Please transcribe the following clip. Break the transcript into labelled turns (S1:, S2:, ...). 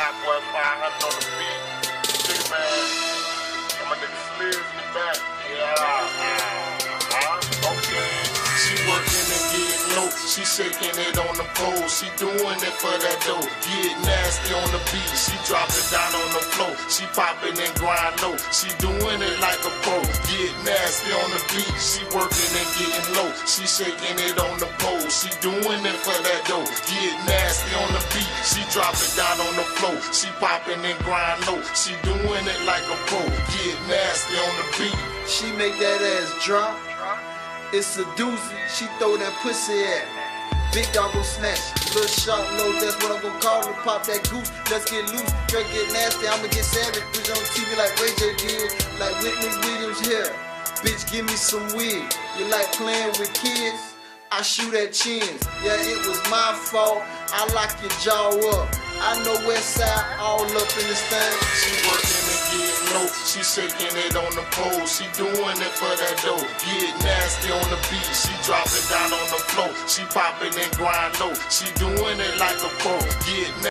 S1: Hot boy 500 on the beat. Big man. And my nigga Sliz in the back. Okay. She working and getting low. She shaking it on the pole. She doing it for that dough. Get nasty on the beat. She drop it down on the floor. She popping and grind low. She doing it like a pro. Get nasty on the beat. She working and getting low. She shaking it on the pole. She doing it for that dough. Get nasty on the beat. She drop it down on the floor. She popping and grind low. She doing it like a pro. Get nasty on the beat.
S2: She make that ass drop. It's a doozy. She throw that pussy at me. Big dog gon' snatch. Little sharp low, that's what I'm gon' call her. Pop that goose. Let's get loose. Girl get nasty. I'ma get savage. Bitch on TV like Ray J did. Like Whitney Williams here. Bitch, give me some weed. You like playing with kids? I shoot at chins. Yeah, it was my fault. I lock your jaw up. I know West Side all up in this thing.
S1: She working and getting low. She shaking it on the pole. She doing it for that dough. Get nasty on the beat. She drop it down on the floor. She popping and grind low. She doing it like a pro. Get nasty.